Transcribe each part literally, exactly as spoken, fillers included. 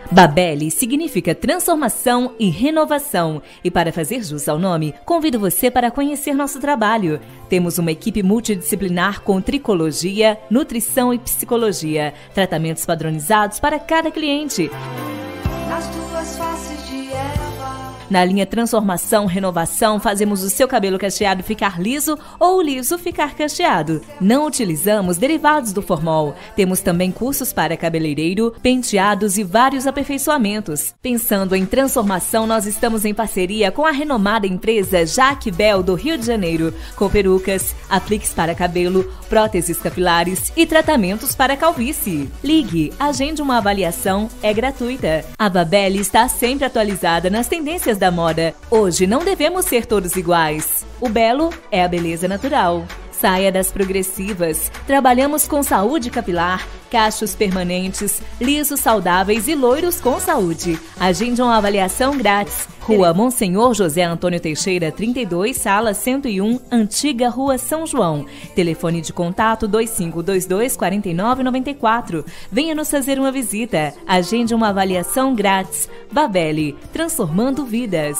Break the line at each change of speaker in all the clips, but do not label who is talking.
Babeli significa transformação e renovação. E para fazer jus ao nome, convido você para conhecer nosso trabalho. Temos uma equipe multidisciplinar com tricologia, nutrição e psicologia. Tratamentos padronizados para cada cliente.
Nas tuas faces de Eva.
Na linha Transformação, Renovação, fazemos o seu cabelo cacheado ficar liso ou o liso ficar cacheado. Não utilizamos derivados do formol. Temos também cursos para cabeleireiro, penteados e vários aperfeiçoamentos. Pensando em transformação, nós estamos em parceria com a renomada empresa Jaque Bel do Rio de Janeiro, com perucas, apliques para cabelo, próteses capilares e tratamentos para calvície. Ligue, agende uma avaliação, é gratuita. A Babeli está sempre atualizada nas tendências da moda. Hoje não devemos ser todos iguais. O belo é a beleza natural. Saia das progressivas. Trabalhamos com saúde capilar, cachos permanentes, lisos saudáveis e loiros com saúde. Agende uma avaliação grátis. Rua Monsenhor José Antônio Teixeira, trinta e dois, sala cento e um, Antiga Rua São João. Telefone de contato dois cinco dois dois, quatro nove nove quatro. Venha nos fazer uma visita. Agende uma avaliação grátis. Babeli, transformando vidas.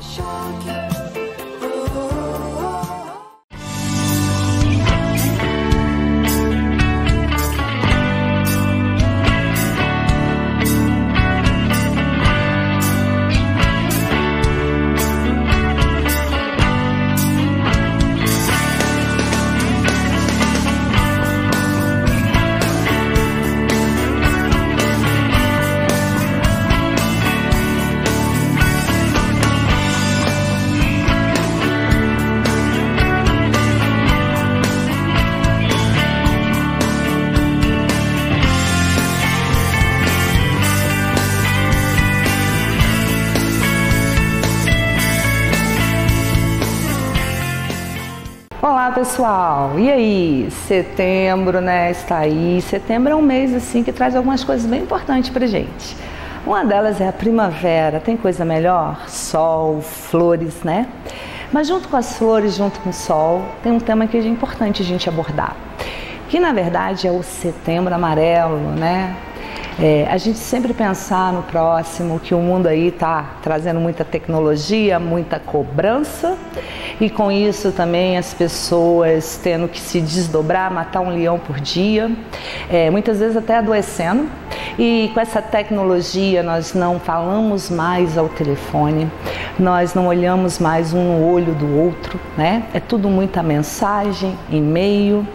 Olá pessoal, e aí? Setembro, né, está aí. Setembro é um mês assim que traz algumas coisas bem importantes pra gente. Uma delas é a primavera. Tem coisa melhor? Sol, flores, né? Mas junto com as flores, junto com o sol, tem um tema que é importante a gente abordar, que na verdade é o Setembro Amarelo, né? É, a gente sempre pensar no próximo, que o mundo aí está trazendo muita tecnologia, muita cobrança, e com isso também as pessoas tendo que se desdobrar, matar um leão por dia, é, muitas vezes até adoecendo. E com essa tecnologia nós não falamos mais ao telefone, nós não olhamos mais um no olho do outro, né? É tudo muita mensagem, e-mail.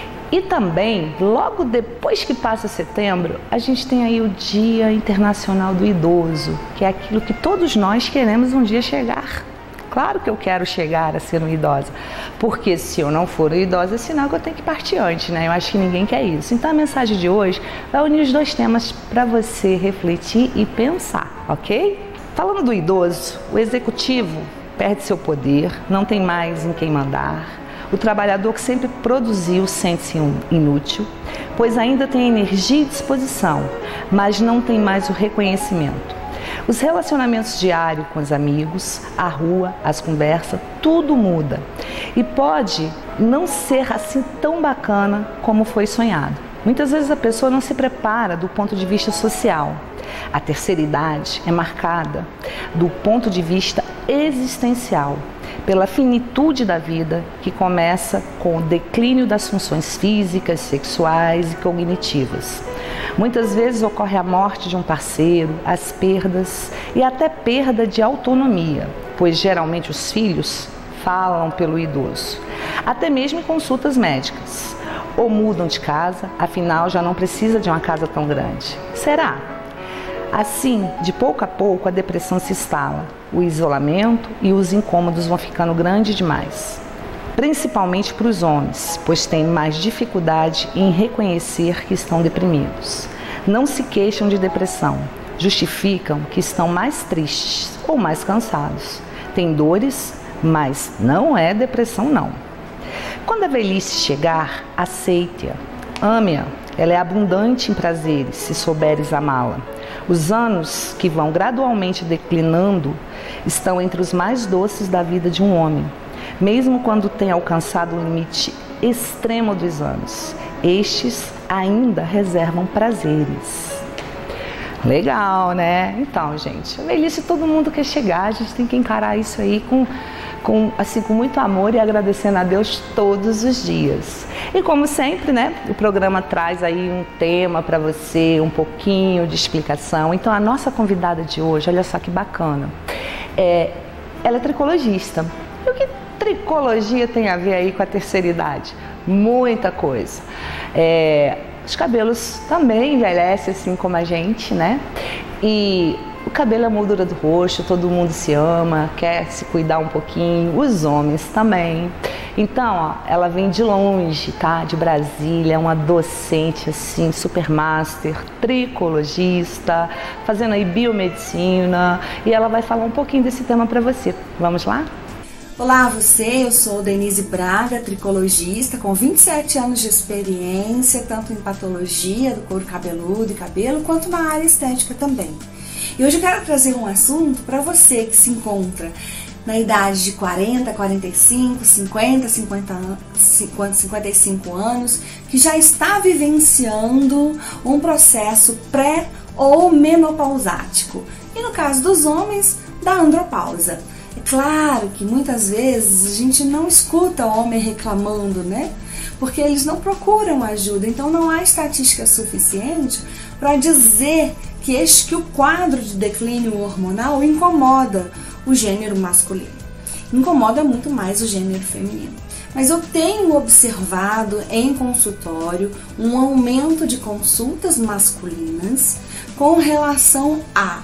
E também, logo depois que passa setembro, a gente tem aí o Dia Internacional do Idoso, que é aquilo que todos nós queremos um dia chegar. Claro que eu quero chegar a ser uma idosa, porque se eu não for uma idosa, é sinal que eu tenho que partir antes, né? Eu acho que ninguém quer isso. Então a mensagem de hoje vai unir os dois temas para você refletir e pensar, ok? Falando do idoso, o executivo perde seu poder, não tem mais em quem mandar. O trabalhador que sempre produziu sente-se inútil, pois ainda tem energia e disposição, mas não tem mais o reconhecimento. Os relacionamentos diários com os amigos, a rua, as conversas, tudo muda. E pode não ser assim tão bacana como foi sonhado. Muitas vezes a pessoa não se prepara do ponto de vista social. A terceira idade é marcada do ponto de vista existencial, pela finitude da vida, que começa com o declínio das funções físicas, sexuais e cognitivas. Muitas vezes ocorre a morte de um parceiro, as perdas e até perda de autonomia, pois geralmente os filhos falam pelo idoso, até mesmo em consultas médicas, ou mudam de casa, afinal já não precisa de uma casa tão grande. Será? Assim, de pouco a pouco, a depressão se instala, o isolamento e os incômodos vão ficando grandes demais. Principalmente para os homens, pois têm mais dificuldade em reconhecer que estão deprimidos. Não se queixam de depressão, justificam que estão mais tristes ou mais cansados. Têm dores, mas não é depressão não. Quando a velhice chegar, aceite-a, ame-a, ela é abundante em prazeres, se souberes amá-la. Os anos que vão gradualmente declinando estão entre os mais doces da vida de um homem, mesmo quando tem alcançado o limite extremo dos anos. Estes ainda reservam prazeres. Legal, né? Então, gente, a velhice todo mundo quer chegar, a gente tem que encarar isso aí com, com, assim, com muito amor e agradecendo a Deus todos os dias. E como sempre, né, o programa traz aí um tema para você, um pouquinho de explicação. Então, a nossa convidada de hoje, olha só que bacana, é, ela é tricologista. E o que tricologia tem a ver aí com a terceira idade? Muita coisa. É... Os cabelos também envelhecem assim como a gente, né? E o cabelo é a moldura do rosto, todo mundo se ama, quer se cuidar um pouquinho, os homens também. Então, ó, ela vem de longe, tá? De Brasília, é uma docente assim, super master, tricologista, fazendo aí biomedicina, e ela vai falar um pouquinho desse tema para você. Vamos lá?
Olá, você, eu sou Denise Braga, tricologista, com vinte e sete anos de experiência, tanto em patologia do couro cabeludo e cabelo, quanto na área estética também. E hoje eu quero trazer um assunto para você que se encontra na idade de quarenta, quarenta e cinco, cinquenta, cinquenta, cinquenta e cinco anos, que já está vivenciando um processo pré ou menopausático. E no caso dos homens, da andropausa. É claro que muitas vezes a gente não escuta homem reclamando, né? Porque eles não procuram ajuda, então não há estatística suficiente para dizer que, este, que o quadro de declínio hormonal incomoda o gênero masculino. Incomoda muito mais o gênero feminino. Mas eu tenho observado em consultório um aumento de consultas masculinas com relação a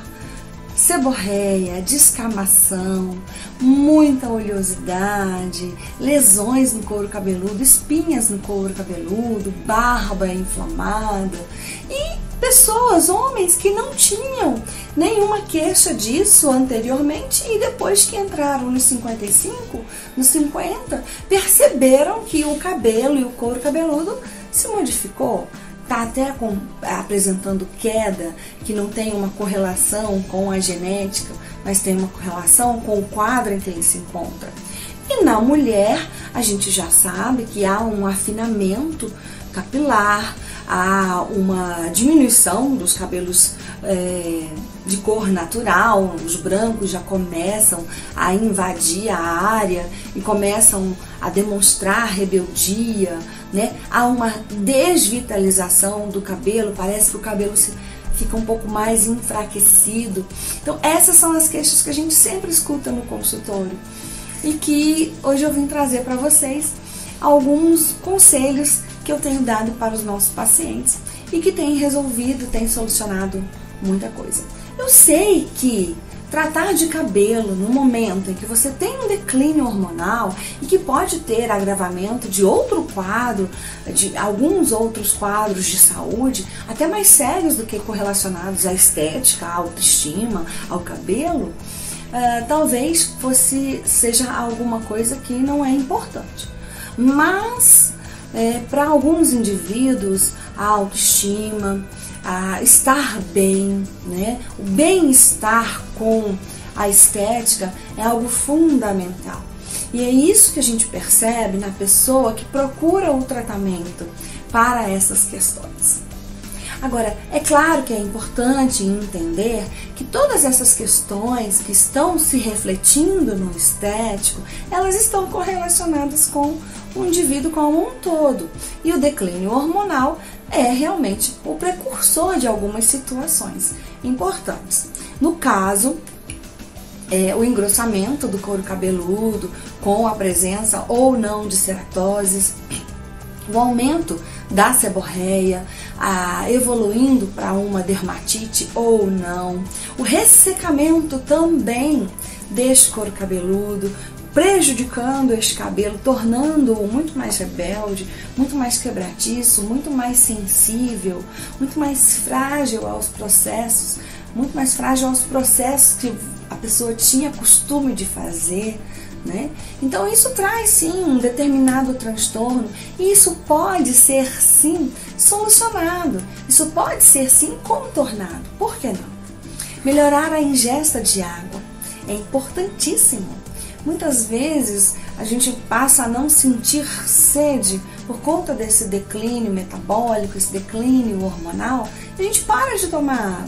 seborreia, descamação, muita oleosidade, lesões no couro cabeludo, espinhas no couro cabeludo, barba inflamada e pessoas, homens que não tinham nenhuma queixa disso anteriormente e depois que entraram nos cinquenta e cinco, nos cinquenta, perceberam que o cabelo e o couro cabeludo se modificou. Está até com, apresentando queda, que não tem uma correlação com a genética, mas tem uma correlação com o quadro em que ele se encontra. E na mulher, a gente já sabe que há um afinamento capilar, há uma diminuição dos cabelos é, de cor natural, os brancos já começam a invadir a área e começam a demonstrar rebeldia, né? Há uma desvitalização do cabelo, parece que o cabelo se, fica um pouco mais enfraquecido. Então essas são as queixas que a gente sempre escuta no consultório e que hoje eu vim trazer para vocês alguns conselhos que eu tenho dado para os nossos pacientes e que tem resolvido, tem solucionado muita coisa. Eu sei que tratar de cabelo no momento em que você tem um declínio hormonal e que pode ter agravamento de outro quadro, de alguns outros quadros de saúde, até mais sérios do que correlacionados à estética, à autoestima, ao cabelo, uh, talvez fosse, seja alguma coisa que não é importante. Mas É, para alguns indivíduos, a autoestima, a estar bem, né? O bem-estar com a estética é algo fundamental. E é isso que a gente percebe na pessoa que procura o tratamento para essas questões. Agora, é claro que é importante entender que todas essas questões que estão se refletindo no estético, elas estão correlacionadas com o indivíduo como um todo. E o declínio hormonal é realmente o precursor de algumas situações importantes. No caso, é, o engrossamento do couro cabeludo com a presença ou não de ceratoses, o aumento da seborreia, a, evoluindo para uma dermatite ou não, o ressecamento também deste couro cabeludo, prejudicando este cabelo, tornando-o muito mais rebelde, muito mais quebradiço, muito mais sensível, muito mais frágil aos processos, muito mais frágil aos processos que a pessoa tinha costume de fazer, né? Então isso traz sim um determinado transtorno e isso pode ser sim solucionado, isso pode ser sim contornado, por que não? Melhorar a ingesta de água é importantíssimo. Muitas vezes a gente passa a não sentir sede por conta desse declínio metabólico, esse declínio hormonal, e a gente para de tomar água.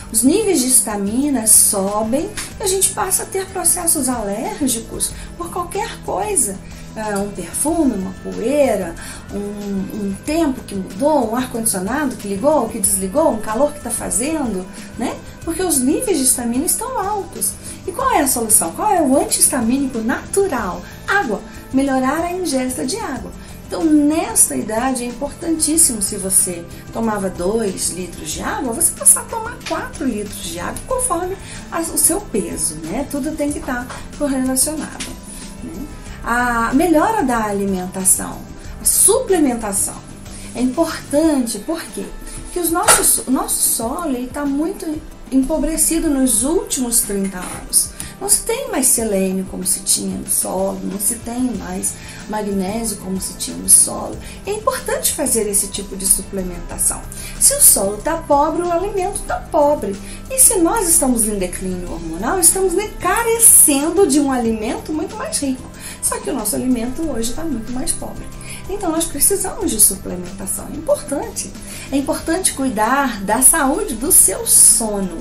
Os níveis de histamina sobem e a gente passa a ter processos alérgicos por qualquer coisa. Um perfume, uma poeira, um, um tempo que mudou, um ar-condicionado que ligou, que desligou, um calor que está fazendo, né? Porque os níveis de histamina estão altos. E qual é a solução? Qual é o antihistamínico natural? Água. Melhorar a ingesta de água. Então, nesta idade é importantíssimo, se você tomava dois litros de água, você passar a tomar quatro litros de água conforme a, o seu peso, né? Tudo tem que estar correlacionado, né? A melhora da alimentação, a suplementação é importante, por quê? Porque os nossos, o nosso solo está muito empobrecido nos últimos trinta anos. Não se tem mais selênio como se tinha no solo, não se tem mais magnésio como se tinha no solo. É importante fazer esse tipo de suplementação. Se o solo está pobre, o alimento está pobre. E se nós estamos em declínio hormonal, estamos carecendo de um alimento muito mais rico. Só que o nosso alimento hoje está muito mais pobre. Então nós precisamos de suplementação. É importante. É importante cuidar da saúde do seu sono.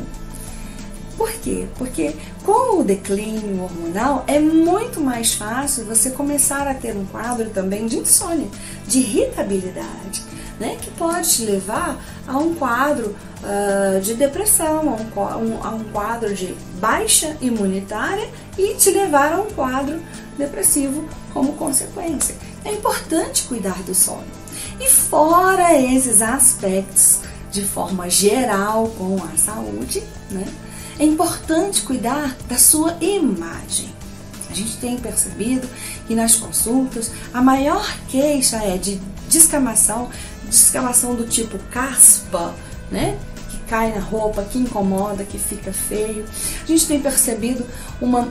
Por quê? Porque com o declínio hormonal é muito mais fácil você começar a ter um quadro também de insônia, de irritabilidade, né? Que pode te levar a um quadro uh, de depressão, a um, a um quadro de baixa imunitária e te levar a um quadro depressivo como consequência. É importante cuidar do sono. E fora esses aspectos de forma geral com a saúde, né? É importante cuidar da sua imagem. A gente tem percebido que nas consultas a maior queixa é de descamação, descamação do tipo caspa, né? Que cai na roupa, que incomoda, que fica feio. A gente tem percebido uma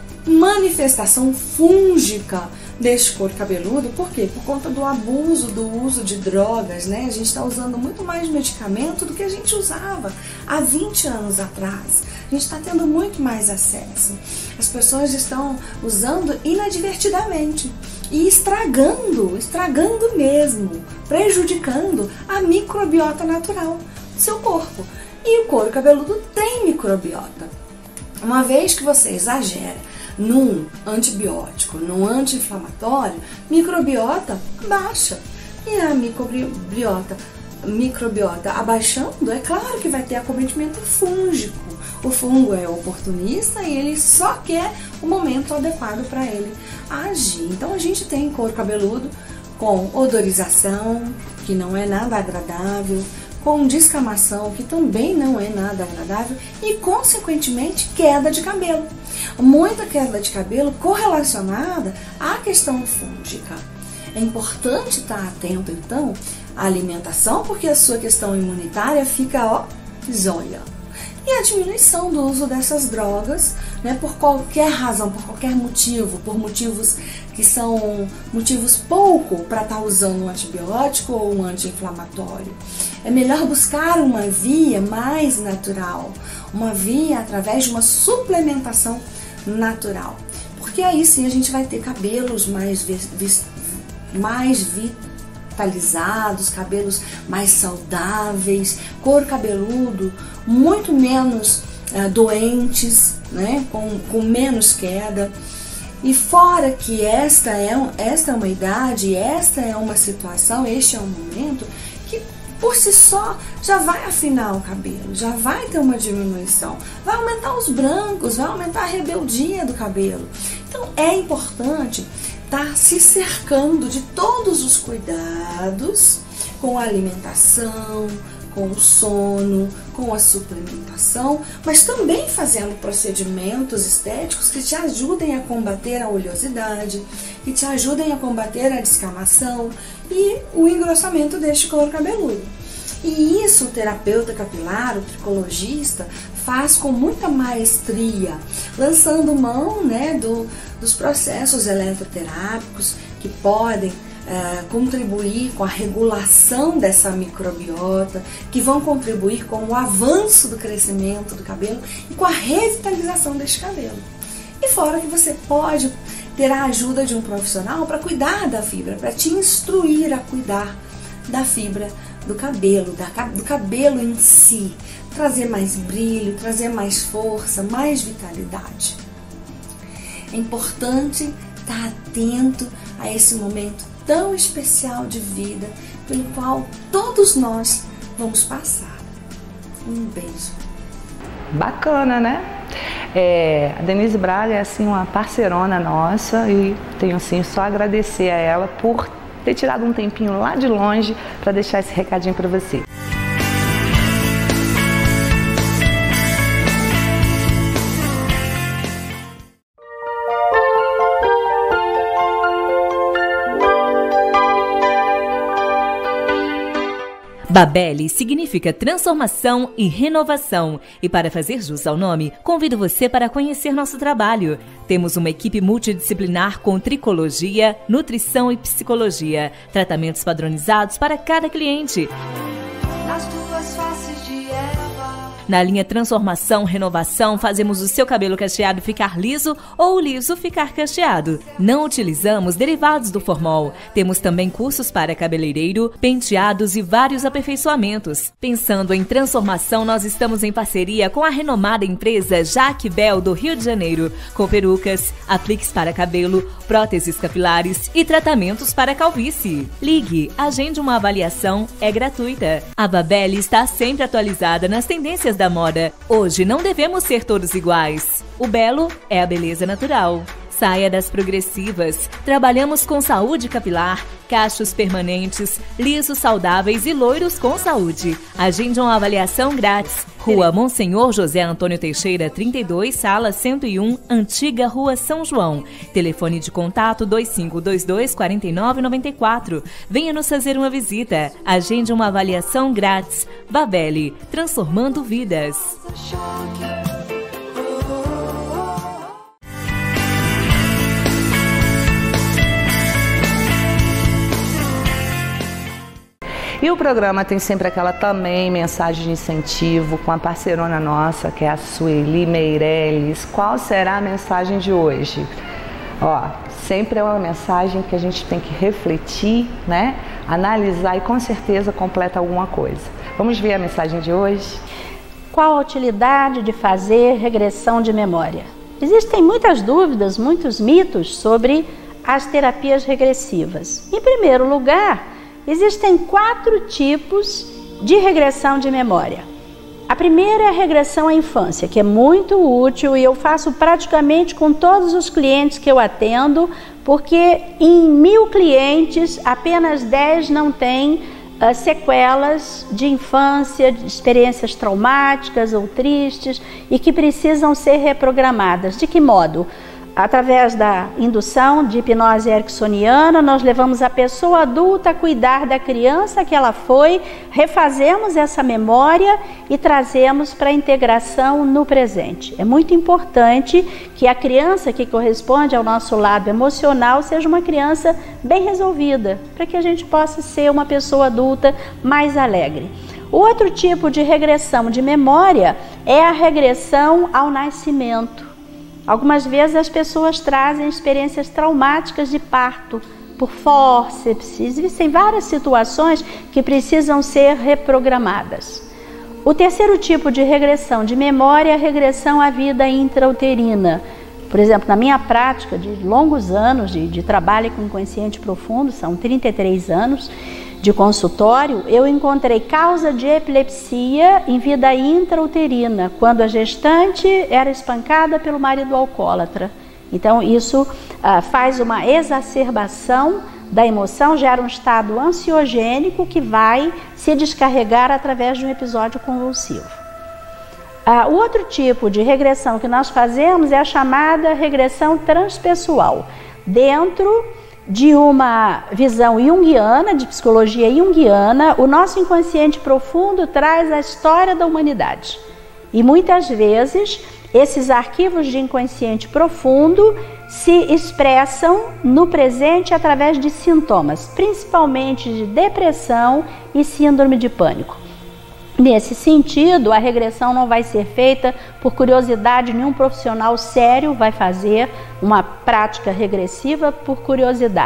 manifestação fúngica deste couro cabeludo. Por quê? Por conta do abuso, do uso de drogas, né? A gente está usando muito mais medicamento do que a gente usava há vinte anos atrás. A gente está tendo muito mais acesso. As pessoas estão usando inadvertidamente e estragando, estragando mesmo, prejudicando a microbiota natural do seu corpo. E o couro cabeludo tem microbiota. Uma vez que você exagera num antibiótico, num anti-inflamatório, microbiota baixa. E a microbiota, microbiota abaixando, é claro que vai ter acometimento fúngico. O fungo é oportunista e ele só quer o momento adequado para ele agir. Então a gente tem couro cabeludo com odorização, que não é nada agradável, com descamação, que também não é nada agradável, e consequentemente queda de cabelo. Muita queda de cabelo correlacionada à questão fúngica. É importante estar atento então à alimentação, porque a sua questão imunitária fica, ó, zóia. E a diminuição do uso dessas drogas, né, por qualquer razão, por qualquer motivo, por motivos que são motivos pouco para estar usando um antibiótico ou um anti-inflamatório. É melhor buscar uma via mais natural, uma via através de uma suplementação natural, porque aí sim a gente vai ter cabelos mais, mais vitalizados, cabelos mais saudáveis, couro cabeludo muito menos uh, doentes, né? com, com menos queda. E fora que esta é, esta é uma idade, esta é uma situação, este é um momento que por si só já vai afinar o cabelo, já vai ter uma diminuição, vai aumentar os brancos, vai aumentar a rebeldia do cabelo. Então é importante estar se cercando de todos os cuidados com a alimentação, com o sono, com a suplementação, mas também fazendo procedimentos estéticos que te ajudem a combater a oleosidade, que te ajudem a combater a descamação e o engrossamento deste couro cabeludo. E isso o terapeuta capilar, o tricologista, faz com muita maestria, lançando mão, né, do, dos processos eletroterápicos que podem Uh, contribuir com a regulação dessa microbiota, que vão contribuir com o avanço do crescimento do cabelo e com a revitalização deste cabelo. E fora que você pode ter a ajuda de um profissional para cuidar da fibra, para te instruir a cuidar da fibra do cabelo, da, do cabelo em si, trazer mais brilho, trazer mais força, mais vitalidade. É importante estar atento a esse momento tão especial de vida pelo qual todos nós vamos passar. Um beijo.
Bacana, né? É, a Denise Braga é assim uma parceirona nossa e tenho assim só agradecer a ela por ter tirado um tempinho lá de longe para deixar esse recadinho para você.
Babelli significa transformação e renovação. E para fazer jus ao nome, convido você para conhecer nosso trabalho. Temos uma equipe multidisciplinar com tricologia, nutrição e psicologia. Tratamentos padronizados para cada cliente.
Nas tuas faces de Eva.
Na linha Transformação, Renovação, fazemos o seu cabelo cacheado ficar liso ou o liso ficar cacheado. Não utilizamos derivados do formol. Temos também cursos para cabeleireiro, penteados e vários aperfeiçoamentos. Pensando em transformação, nós estamos em parceria com a renomada empresa Jaque Bel do Rio de Janeiro, com perucas, apliques para cabelo, próteses capilares e tratamentos para calvície. Ligue, agende uma avaliação, é gratuita. A Babelli está sempre atualizada nas tendências da moda. Hoje não devemos ser todos iguais. O belo é a beleza natural. Saia das progressivas. Trabalhamos com saúde capilar, cachos permanentes, lisos saudáveis e loiros com saúde. Agende uma avaliação grátis. Rua Monsenhor José Antônio Teixeira, trinta e dois, sala cento e um, Antiga Rua São João. Telefone de contato dois cinco dois dois, quatro nove nove quatro. Venha nos fazer uma visita. Agende uma avaliação grátis. Babelli, transformando vidas.
E o programa tem sempre aquela também mensagem de incentivo com a parceirona nossa, que é a Sueli Meirelles. Qual será a mensagem de hoje? Ó, sempre é uma mensagem que a gente tem que refletir, né? Analisar e com certeza completa alguma coisa. Vamos ver a mensagem de hoje?
Qual a utilidade de fazer regressão de memória? Existem muitas dúvidas, muitos mitos sobre as terapias regressivas. Em primeiro lugar, existem quatro tipos de regressão de memória. A primeira é a regressão à infância, que é muito útil e eu faço praticamente com todos os clientes que eu atendo, porque em mil clientes, apenas dez não têm uh, sequelas de infância, de experiências traumáticas ou tristes e que precisam ser reprogramadas. De que modo? Através da indução de hipnose ericksoniana, nós levamos a pessoa adulta a cuidar da criança que ela foi, refazemos essa memória e trazemos para a integração no presente. É muito importante que a criança que corresponde ao nosso lado emocional seja uma criança bem resolvida, para que a gente possa ser uma pessoa adulta mais alegre. O outro tipo de regressão de memória é a regressão ao nascimento. Algumas vezes as pessoas trazem experiências traumáticas de parto por fórceps. Existem várias situações que precisam ser reprogramadas. O terceiro tipo de regressão de memória é a regressão à vida intrauterina. Por exemplo, na minha prática de longos anos de, de trabalho com inconsciente profundo, são trinta e três anos de consultório, eu encontrei causa de epilepsia em vida intrauterina, quando a gestante era espancada pelo marido alcoólatra. Então isso ah, faz uma exacerbação da emoção, gera um estado ansiogênico que vai se descarregar através de um episódio convulsivo. Ah, o outro tipo de regressão que nós fazemos é a chamada regressão transpessoal. Dentro de uma visão junguiana, de psicologia junguiana, o nosso inconsciente profundo traz a história da humanidade. E muitas vezes esses arquivos de inconsciente profundo se expressam no presente através de sintomas, principalmente de depressão e síndrome de pânico. Nesse sentido, a regressão não vai ser feita por curiosidade, nenhum profissional sério vai fazer uma prática regressiva por curiosidade,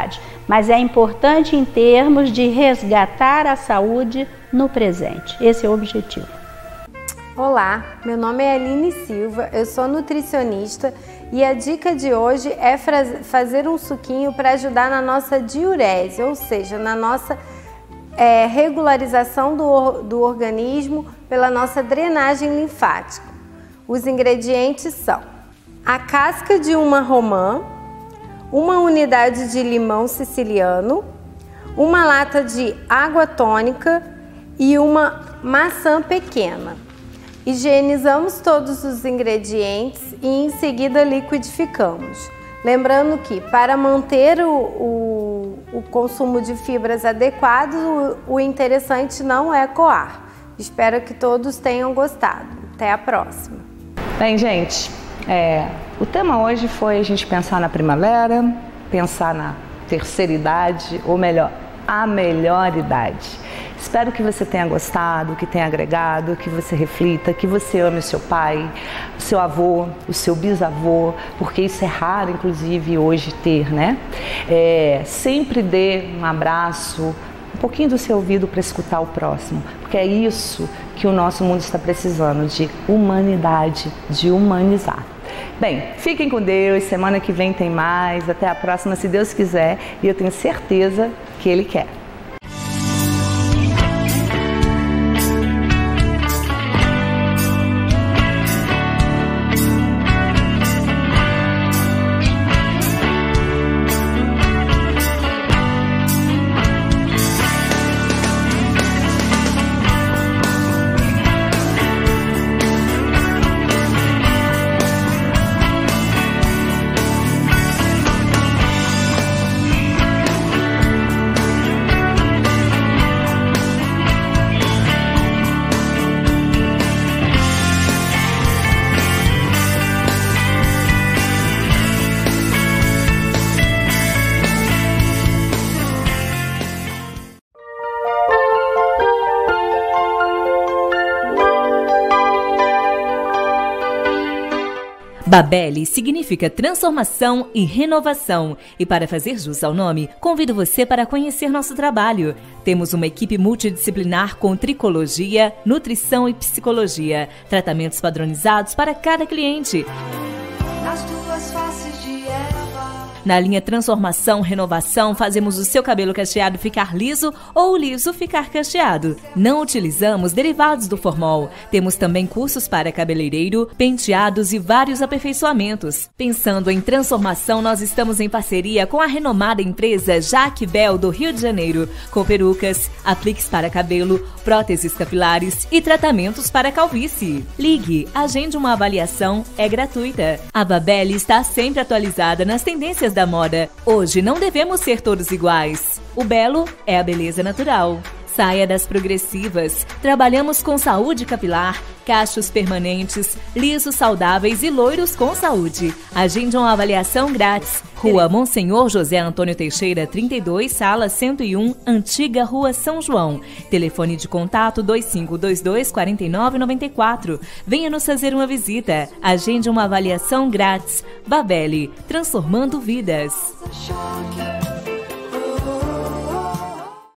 mas é importante em termos de resgatar a saúde no presente. Esse é o objetivo.
Olá, meu nome é Aline Silva, eu sou nutricionista e a dica de hoje é fazer um suquinho para ajudar na nossa diurese, ou seja, na nossa é, regularização do, do organismo pela nossa drenagem linfática. Os ingredientes são a casca de uma romã, uma unidade de limão siciliano, uma lata de água tônica e uma maçã pequena. Higienizamos todos os ingredientes e em seguida liquidificamos. Lembrando que para manter o, o, o consumo de fibras adequado, o, o interessante não é coar. Espero que todos tenham gostado. Até a próxima.
Bem, gente, é, o tema hoje foi a gente pensar na primavera, pensar na terceira idade, ou melhor, a melhor idade. Espero que você tenha gostado, que tenha agregado, que você reflita, que você ame o seu pai, o seu avô, o seu bisavô, porque isso é raro, inclusive, hoje ter, né? É, sempre dê um abraço, um pouquinho do seu ouvido para escutar o próximo, porque é isso que o nosso mundo está precisando, de humanidade, de humanizar. Bem, fiquem com Deus, semana que vem tem mais, até a próxima, se Deus quiser, e eu tenho certeza que Ele quer.
Babeli significa transformação e renovação. E para fazer jus ao nome, convido você para conhecer nosso trabalho. Temos uma equipe multidisciplinar com tricologia, nutrição e psicologia. Tratamentos padronizados para cada cliente.
Nas duas faces de Eva.
Na linha Transformação, Renovação, fazemos o seu cabelo cacheado ficar liso ou o liso ficar cacheado. Não utilizamos derivados do formol. Temos também cursos para cabeleireiro, penteados e vários aperfeiçoamentos. Pensando em transformação, nós estamos em parceria com a renomada empresa Jaque Bel do Rio de Janeiro, com perucas, apliques para cabelo, próteses capilares e tratamentos para calvície. Ligue, agende uma avaliação, é gratuita. A Babeli está sempre atualizada nas tendências da moda. Hoje não devemos ser todos iguais. O belo é a beleza natural. Saia das progressivas. Trabalhamos com saúde capilar, cachos permanentes, lisos saudáveis e loiros com saúde. Agende uma avaliação grátis. Rua Monsenhor José Antônio Teixeira, trinta e dois, sala cento e um, Antiga Rua São João. Telefone de contato dois cinco dois dois, quatro nove nove quatro. Venha nos fazer uma visita. Agende uma avaliação grátis. Babeli, transformando vidas.
Choque.